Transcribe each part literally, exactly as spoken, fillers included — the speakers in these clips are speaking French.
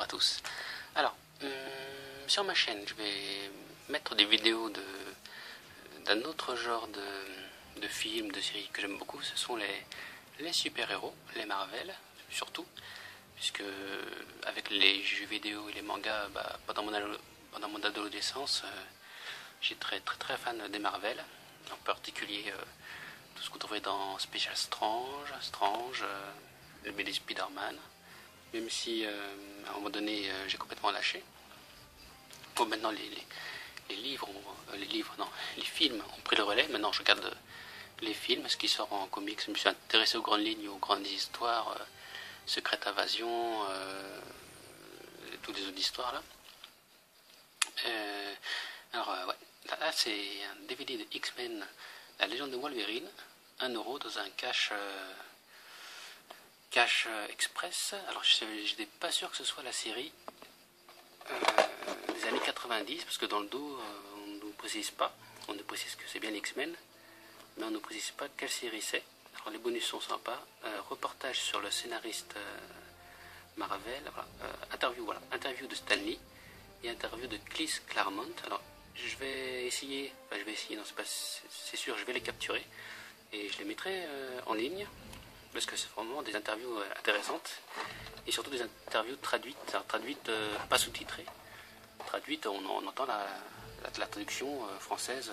bonjour à tous. Alors, hum, sur ma chaîne, je vais mettre des vidéos de d'un autre genre de, de films, de séries que j'aime beaucoup. Ce sont les, les super-héros, les Marvel, surtout. Puisque avec les jeux vidéo et les mangas, bah, pendant, mon pendant mon adolescence, euh, j'étais très, très très fan des Marvel. En particulier euh, tout ce qu'on trouvait dans Special Strange, Strange, euh, le B D Spider-Man. Même si euh, à un moment donné euh, j'ai complètement lâché. Bon, maintenant les, les, les livres, ont, euh, les livres, non, les films ont pris le relais. Maintenant je regarde euh, les films, ce qui sort en comics. Je me suis intéressé aux grandes lignes, aux grandes histoires, euh, Secrète Invasion, euh, toutes les autres histoires là. Euh, alors euh, ouais, là, là c'est un D V D de X-Men, la légende de Wolverine, un euro dans un cache. Euh, Cache Express. Alors je n'étais pas sûr que ce soit la série euh, des années quatre-vingt-dix, parce que dans le dos euh, on ne nous précise pas, on nous précise que c'est bien X-Men, mais on ne nous précise pas quelle série c'est. Alors les bonus sont sympas, euh, reportage sur le scénariste euh, Marvel, voilà. euh, interview, voilà, interview de Stan Lee et interview de Chris Claremont. Alors je vais essayer, enfin je vais essayer, non c'est pas, c'est sûr, je vais les capturer et je les mettrai euh, en ligne, parce que c'est vraiment des interviews intéressantes et surtout des interviews traduites, alors traduites euh, pas sous-titrées. Traduites, on, on entend la, la, la traduction euh, française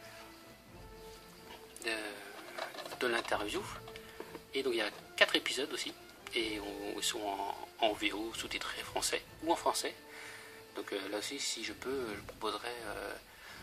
euh, de, de l'interview. Et donc il y a quatre épisodes aussi, et on, ils sont en, en V O, sous-titrés français ou en français. Donc euh, là aussi, si je peux, je proposerai euh,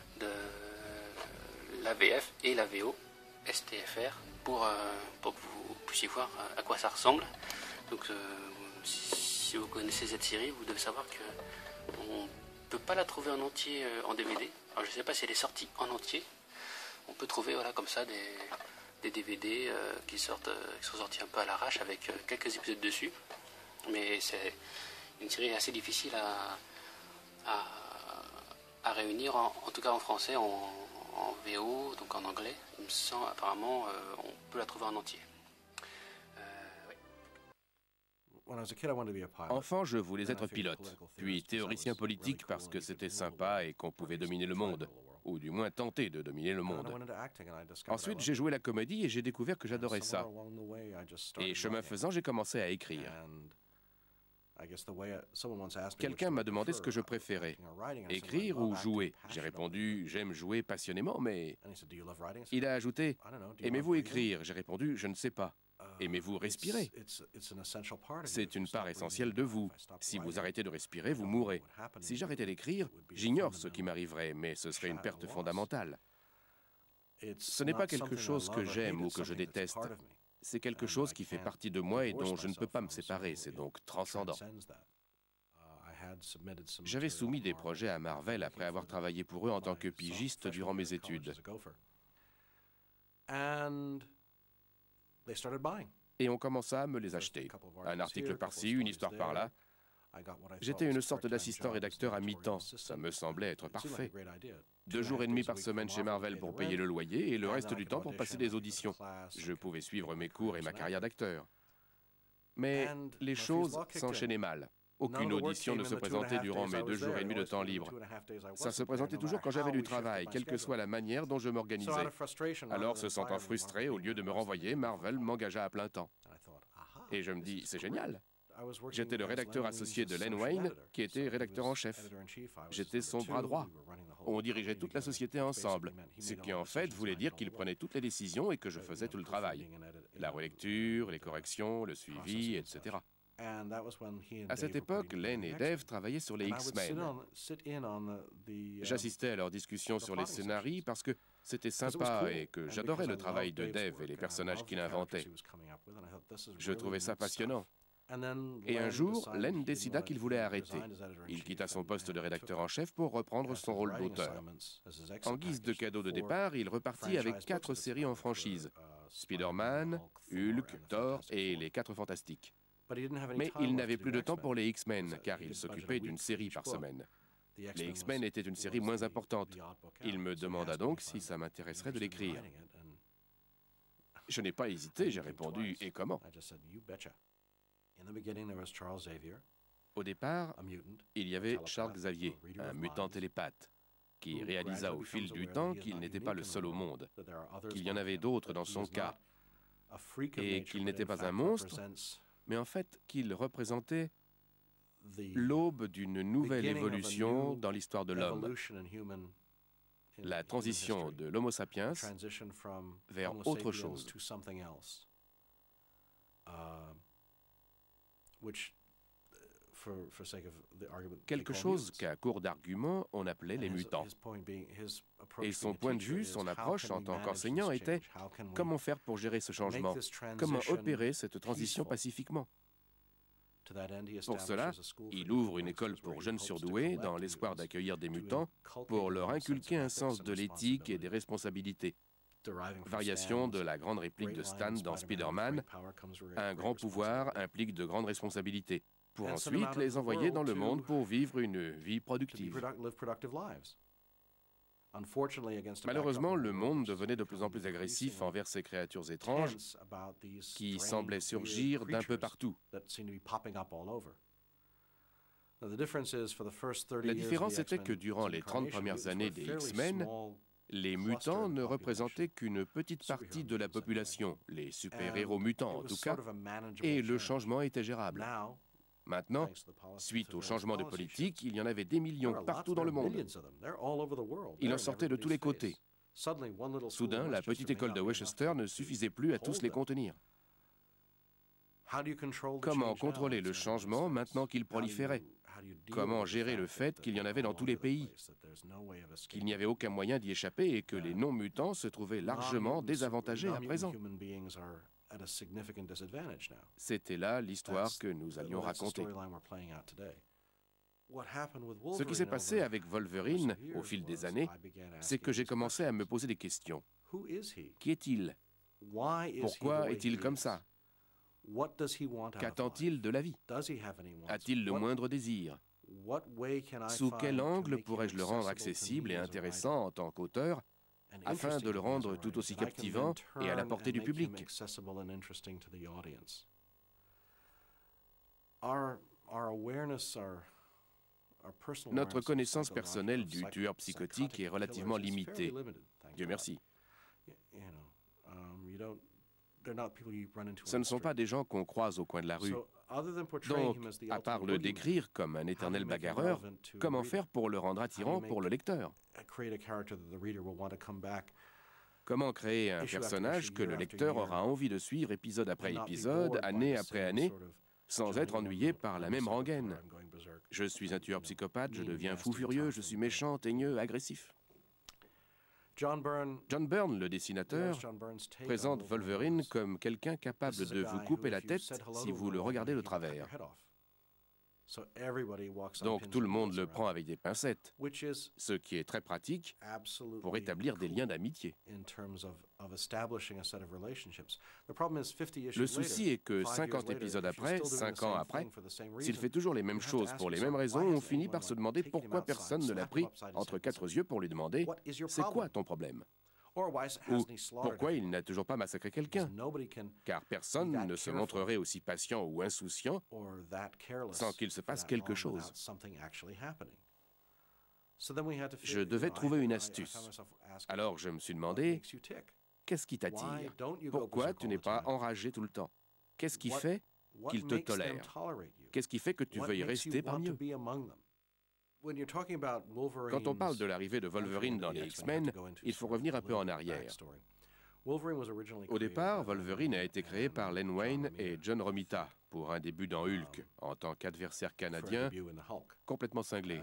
de la V F et la V O S T F R pour, euh, pour que vous puissiez voir à quoi ça ressemble. Donc euh, si vous connaissez cette série, vous devez savoir que on ne peut pas la trouver en entier euh, en D V D. Alors je ne sais pas si elle est sortie en entier. On peut trouver voilà, comme ça des, des D V D euh, qui, sortent, euh, qui sont sortis un peu à l'arrache avec euh, quelques épisodes dessus. Mais c'est une série assez difficile à, à, à réunir, en, en tout cas en français, en, en V O, donc en anglais. Il me semble, apparemment, euh, on peut la trouver en entier. Enfant, je voulais être pilote, puis théoricien politique parce que c'était sympa et qu'on pouvait dominer le monde, ou du moins tenter de dominer le monde. Ensuite, j'ai joué la comédie et j'ai découvert que j'adorais ça. Et chemin faisant, j'ai commencé à écrire. Quelqu'un m'a demandé ce que je préférais, écrire ou jouer. J'ai répondu, j'aime jouer passionnément, mais... Il a ajouté, aimez-vous écrire? J'ai répondu, je ne sais pas. Aimez-vous respirer? C'est une part essentielle de vous. Si vous arrêtez de respirer, vous mourrez. Si j'arrêtais d'écrire, j'ignore ce qui m'arriverait, mais ce serait une perte fondamentale. Ce n'est pas quelque chose que j'aime ou que je déteste. C'est quelque chose qui fait partie de moi et dont je ne peux pas me séparer. C'est donc transcendant. J'avais soumis des projets à Marvel après avoir travaillé pour eux en tant que pigiste durant mes études. Et on commença à me les acheter. Un article par-ci, une histoire par-là. J'étais une sorte d'assistant rédacteur à mi-temps. Ça me semblait être parfait. Deux jours et demi par semaine chez Marvel pour payer le loyer et le reste du temps pour passer des auditions. Je pouvais suivre mes cours et ma carrière d'acteur. Mais les choses s'enchaînaient mal. Aucune audition ne se présentait durant mes deux jours et demi de temps libre. Ça se présentait toujours quand j'avais du travail, quelle que soit la manière dont je m'organisais. Alors, se sentant frustré, au lieu de me renvoyer, Marvel m'engagea à plein temps. Et je me dis, c'est génial. J'étais le rédacteur associé de Len Wein, qui était rédacteur en chef. J'étais son bras droit. On dirigeait toute la société ensemble, ce qui en fait voulait dire qu'il prenait toutes les décisions et que je faisais tout le travail. La relecture, les corrections, le suivi, et cetera. À cette époque, Len et Dave travaillaient sur les X-Men. J'assistais à leurs discussions sur les scénarios parce que c'était sympa et que j'adorais le travail de Dave et les personnages qu'il inventait. Je trouvais ça passionnant. Et un jour, Len décida qu'il voulait arrêter. Il quitta son poste de rédacteur en chef pour reprendre son rôle d'auteur. En guise de cadeau de départ, il repartit avec quatre séries en franchise: Spider-Man, Hulk, Thor et les Quatre Fantastiques. Mais il n'avait plus de temps pour les X-Men, car il s'occupait d'une série par semaine. Les X-Men étaient une série moins importante. Il me demanda donc si ça m'intéresserait de l'écrire. Je n'ai pas hésité, j'ai répondu « Et comment ?» Au départ, il y avait Charles Xavier, un mutant télépathe, qui réalisa au fil du temps qu'il n'était pas le seul au monde, qu'il y en avait d'autres dans son cas, et qu'il n'était pas un monstre, mais en fait qu'il représentait l'aube d'une nouvelle évolution dans l'histoire de l'homme, la transition de l'Homo sapiens vers autre chose. Quelque chose qu'à court d'arguments, on appelait les mutants. Et son point de vue, son approche en tant qu'enseignant était « Comment faire pour gérer ce changement? Comment opérer cette transition pacifiquement ?» Pour cela, il ouvre une école pour jeunes surdoués dans l'espoir d'accueillir des mutants pour leur inculquer un sens de l'éthique et des responsabilités. Variation de la grande réplique de Stan dans Spider-Man, un grand pouvoir implique de grandes responsabilités, pour ensuite les envoyer dans le monde pour vivre une vie productive. Malheureusement, le monde devenait de plus en plus agressif envers ces créatures étranges qui semblaient surgir d'un peu partout. La différence était que durant les trente premières années des X-Men, les mutants ne représentaient qu'une petite partie de la population, les super-héros mutants en tout cas, et le changement était gérable. Maintenant, suite au changement de politique, il y en avait des millions partout dans le monde. Il en sortait de tous les côtés. Soudain, la petite école de Westchester ne suffisait plus à tous les contenir. Comment contrôler le changement maintenant qu'il proliférait? Comment gérer le fait qu'il y en avait dans tous les pays, qu'il n'y avait aucun moyen d'y échapper et que les non-mutants se trouvaient largement désavantagés à présent? C'était là l'histoire que nous allions raconter. Ce qui s'est passé avec Wolverine au fil des années, c'est que j'ai commencé à me poser des questions. Qui est-il? Pourquoi est-il comme ça? Qu'attend-il de la vie? A-t-il le moindre désir? Sous quel angle pourrais-je le rendre accessible et intéressant en tant qu'auteur, afin de le rendre tout aussi captivant et à la portée du public? Notre connaissance personnelle du tueur psychotique est relativement limitée. Dieu merci. Ce ne sont pas des gens qu'on croise au coin de la rue. Donc, à part le décrire comme un éternel bagarreur, comment faire pour le rendre attirant pour le lecteur? Comment créer un personnage que le lecteur aura envie de suivre épisode après épisode, année après année, sans être ennuyé par la même rengaine? Je suis un tueur psychopathe, je deviens fou furieux, je suis méchant, teigneux, agressif. John Byrne, le dessinateur, présente Wolverine comme quelqu'un capable de vous couper la tête si vous le regardez de travers. Donc tout le monde le prend avec des pincettes, ce qui est très pratique pour établir des liens d'amitié. Le souci est que cinquante épisodes après, cinq ans après, s'il fait toujours les mêmes choses pour les mêmes raisons, on finit par se demander pourquoi personne ne l'a pris entre quatre yeux pour lui demander « C'est quoi ton problème ?» Ou pourquoi il n'a toujours pas massacré quelqu'un? Car personne ne se montrerait aussi patient ou insouciant sans qu'il se passe quelque chose. Je devais trouver une astuce. Alors je me suis demandé, qu'est-ce qui t'attire? Pourquoi tu n'es pas enragé tout le temps? Qu'est-ce qui fait qu'ils te tolèrent? Qu'est-ce qui fait que tu veuilles rester parmi eux? Quand on parle de l'arrivée de Wolverine dans les X-Men, il faut revenir un peu en arrière. Au départ, Wolverine a été créé par Len Wein et John Romita pour un début dans Hulk, en tant qu'adversaire canadien complètement cinglé.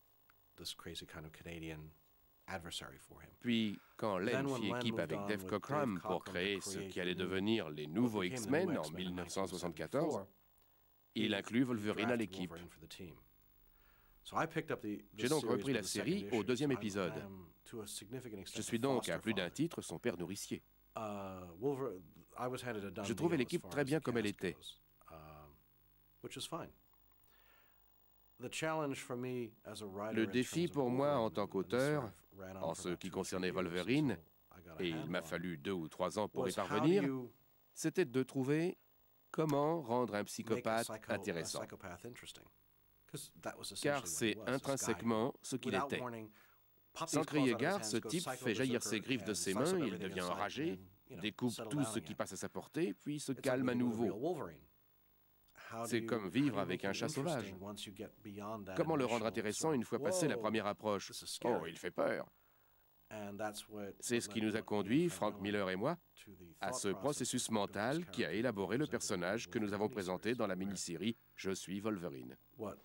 Puis, quand Len fit équipe avec Dave Cockrum pour créer ce qui allait devenir les nouveaux X-Men en mille neuf cent soixante-quatorze, il inclut Wolverine à l'équipe. J'ai donc repris la série au deuxième épisode. Je suis donc, à plus d'un titre, son père nourricier. Je trouvais l'équipe très bien comme elle était. Le défi pour moi en tant qu'auteur, en ce qui concernait Wolverine, et il m'a fallu deux ou trois ans pour y parvenir, c'était de trouver comment rendre un psychopathe intéressant. car c'est intrinsèquement ce qu'il était. Sans crier gare, ce type fait jaillir ses griffes de ses mains, il devient enragé, découpe tout ce qui passe à sa portée, puis se calme à nouveau. C'est comme vivre avec un chat sauvage. Comment le rendre intéressant une fois passé la première approche? Oh, il fait peur. C'est ce qui nous a conduit, Frank Miller et moi, à ce processus mental qui a élaboré le personnage que nous avons présenté dans la mini-série « Je suis Wolverine ».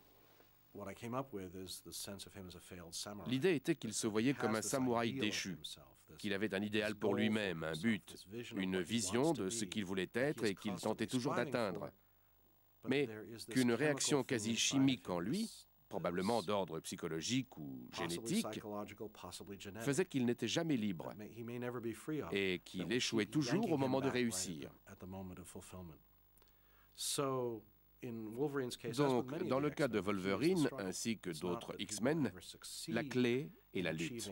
L'idée était qu'il se voyait comme un samouraï déchu, qu'il avait un idéal pour lui-même, un but, une vision de ce qu'il voulait être et qu'il tentait toujours d'atteindre. Mais qu'une réaction quasi chimique en lui, probablement d'ordre psychologique ou génétique, faisait qu'il n'était jamais libre et qu'il échouait toujours au moment de réussir. Donc, dans le cas de Wolverine, ainsi que d'autres X-Men, la clé est la lutte.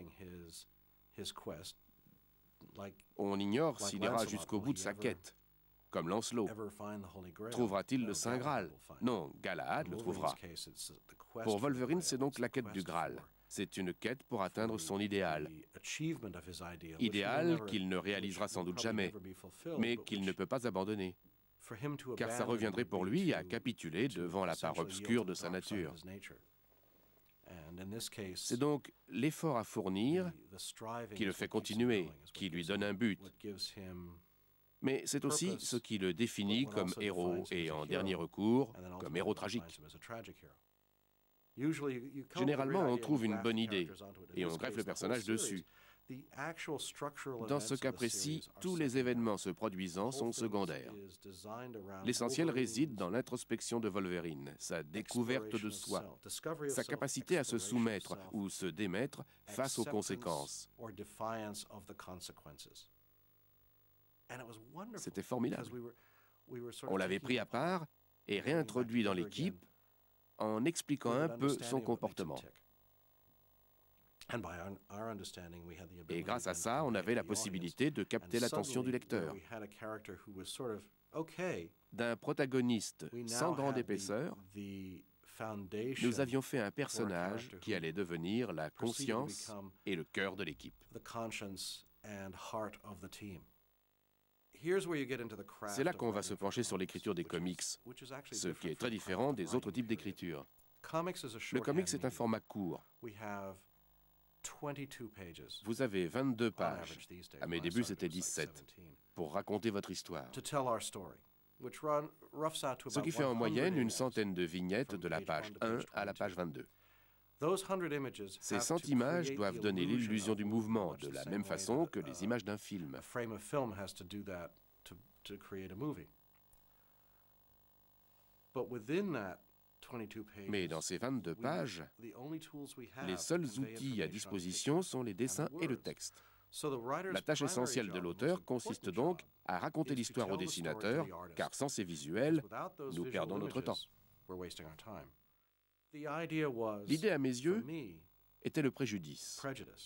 On ignore s'il ira jusqu'au bout de sa quête. Comme Lancelot. Trouvera-t-il le Saint Graal? Non, Galahad le trouvera. Pour Wolverine, c'est donc la quête du Graal. C'est une quête pour atteindre son idéal. Idéal qu'il ne réalisera sans doute jamais, mais qu'il ne peut pas abandonner. Car ça reviendrait pour lui à capituler devant la part obscure de sa nature. C'est donc l'effort à fournir qui le fait continuer, qui lui donne un but. Mais c'est aussi ce qui le définit comme héros et, en dernier recours, comme héros tragique. Généralement, on trouve une bonne idée et on greffe le personnage dessus. Dans ce cas précis, tous les événements se produisant sont secondaires. L'essentiel réside dans l'introspection de Wolverine, sa découverte de soi, sa capacité à se soumettre ou se démettre face aux conséquences. C'était formidable. On l'avait pris à part et réintroduit dans l'équipe en expliquant un peu son comportement. Et grâce à ça, on avait la possibilité de capter l'attention du lecteur. D'un protagoniste sans grande épaisseur, nous avions fait un personnage qui allait devenir la conscience et le cœur de l'équipe. C'est là qu'on va se pencher sur l'écriture des comics, ce qui est très différent des autres types d'écriture. Le comics est un format court. Vous avez vingt-deux pages, à mes débuts c'était dix-sept, pour raconter votre histoire. Ce qui fait en moyenne une centaine de vignettes de la page un à la page vingt-deux. Ces cent images doivent donner l'illusion du mouvement, de la même façon que les images d'un film. Mais dans ces vingt-deux pages, les seuls outils à disposition sont les dessins et le texte. La tâche essentielle de l'auteur consiste donc à raconter l'histoire au dessinateur, car sans ces visuels, nous perdons notre temps. L'idée, à mes yeux, était le préjudice.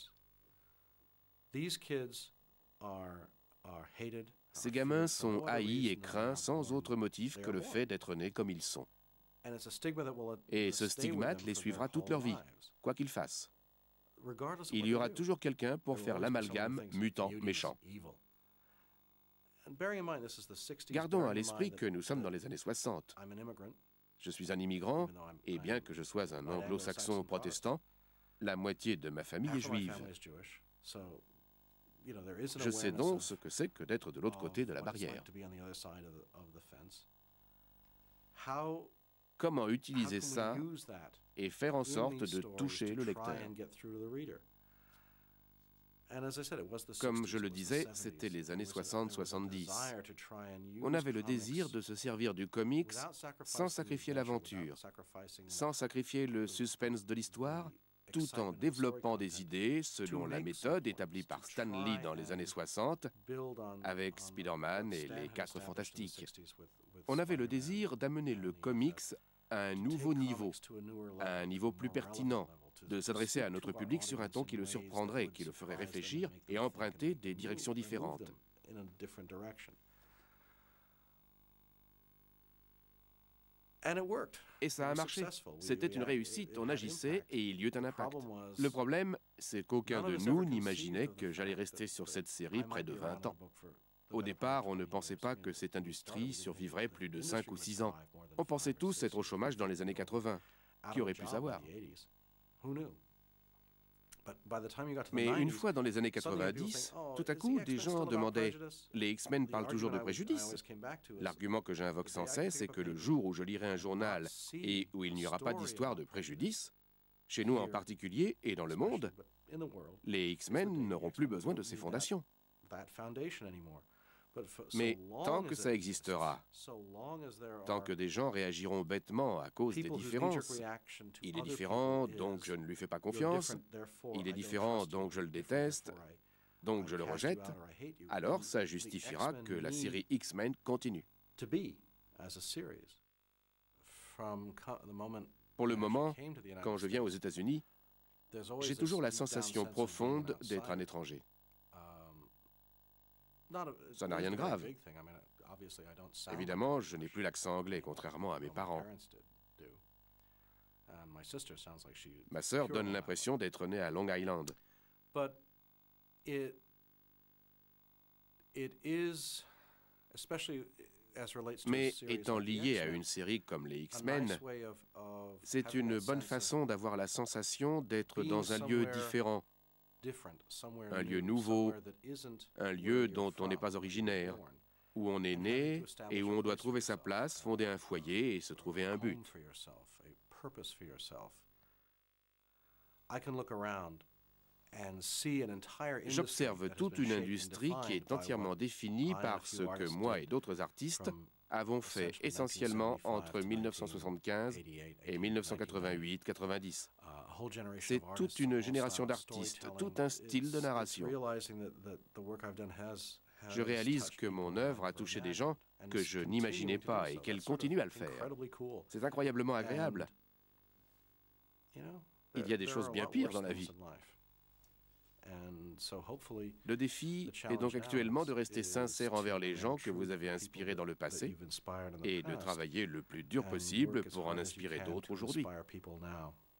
Ces gamins sont haïs et craints sans autre motif que le fait d'être nés comme ils sont. Et ce stigmate les suivra toute leur vie, quoi qu'ils fassent. Il y aura toujours quelqu'un pour faire l'amalgame mutant-méchant. Gardons à l'esprit que nous sommes dans les années soixante. Je suis un immigrant, et bien que je sois un anglo-saxon protestant, la moitié de ma famille est juive. Je sais donc ce que c'est que d'être de l'autre côté de la barrière. Comment utiliser ça et faire en sorte de toucher le lecteur? Comme je le disais, c'était les années soixante soixante-dix. On avait le désir de se servir du comics sans sacrifier l'aventure, sans sacrifier le suspense de l'histoire, tout en développant des idées selon la méthode établie par Stan Lee dans les années soixante avec Spider-Man et les Quatre Fantastiques. On avait le désir d'amener le comics à un nouveau niveau, à un niveau plus pertinent, de s'adresser à notre public sur un ton qui le surprendrait, qui le ferait réfléchir et emprunter des directions différentes. Et ça a marché. C'était une réussite, on agissait et il y eut un impact. Le problème, c'est qu'aucun de nous n'imaginait que j'allais rester sur cette série près de vingt ans. Au départ, on ne pensait pas que cette industrie survivrait plus de cinq ou six ans. On pensait tous être au chômage dans les années quatre-vingts. Qui aurait pu savoir? Mais une fois dans les années quatre-vingt-dix, tout à coup, des gens demandaient « Les X-Men parlent toujours de préjudice ». L'argument que j'invoque sans cesse est que le jour où je lirai un journal et où il n'y aura pas d'histoire de préjudice, chez nous en particulier et dans le monde, les X-Men n'auront plus besoin de ces fondations. Mais tant que ça existera, tant que des gens réagiront bêtement à cause des différences, il est différent, donc je ne lui fais pas confiance, il est différent, donc je le déteste, donc je le rejette, alors ça justifiera que la série X-Men continue. Pour le moment, quand je viens aux États-Unis, j'ai toujours la sensation profonde d'être un étranger. Ça n'a rien de grave. Évidemment, je n'ai plus l'accent anglais, contrairement à mes parents. Ma sœur donne l'impression d'être née à Long Island. Mais étant lié à une série comme les X-Men, c'est une bonne façon d'avoir la sensation d'être dans un lieu différent, un lieu nouveau, un lieu dont on n'est pas originaire, où on est né et où on doit trouver sa place, fonder un foyer et se trouver un but. J'observe toute une industrie qui est entièrement définie par ce que moi et d'autres artistes avons fait essentiellement entre mille neuf cent soixante-quinze et mille neuf cent quatre-vingt-huit quatre-vingt-dix. C'est toute une génération d'artistes, tout un style de narration. Je réalise que mon œuvre a touché des gens que je n'imaginais pas et qu'elle continue à le faire. C'est incroyablement agréable. Il y a des choses bien pires dans la vie. Le défi est donc actuellement de rester sincère envers les gens que vous avez inspirés dans le passé et de travailler le plus dur possible pour en inspirer d'autres aujourd'hui.